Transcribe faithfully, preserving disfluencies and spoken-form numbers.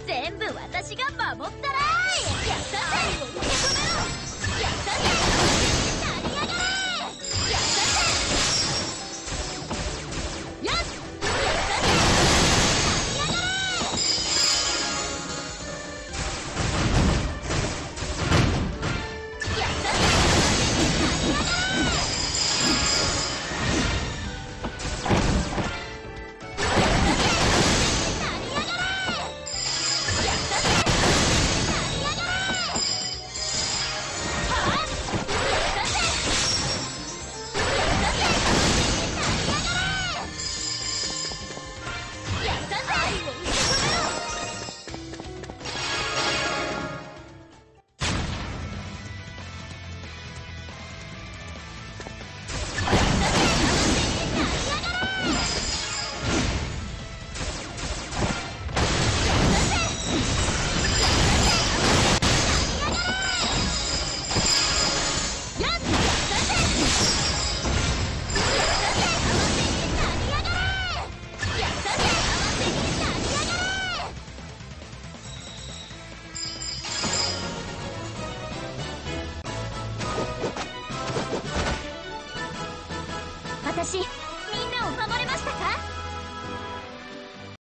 全部私が守ったらい。やったぜ。受け止めろ。やったぜ。成り上がれ。やったぜ。よし。やったぜ。成り上がれ。やったぜ。成り上がれ。私、みんなを守れましたか？